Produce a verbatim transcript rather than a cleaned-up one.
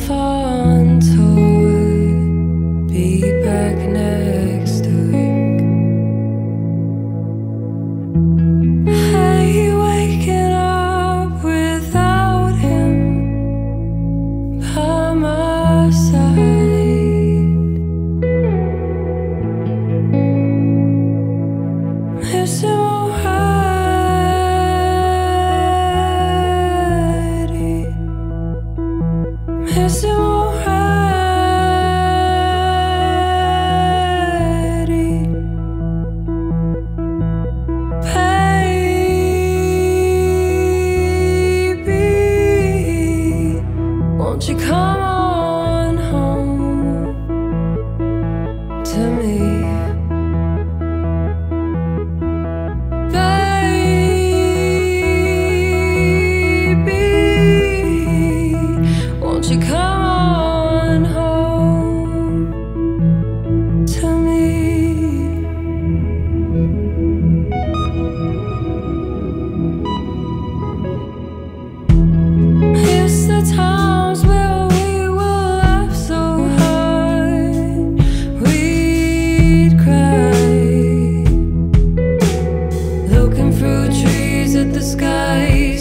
fun toy. Be back next week. Hey, waking up without him by my side. Miss him already. Miss him already. Baby, won't you come on home to me? Baby, won't you come on home to me? It's the times where we will laugh so hard we'd cry, looking through trees at the sky.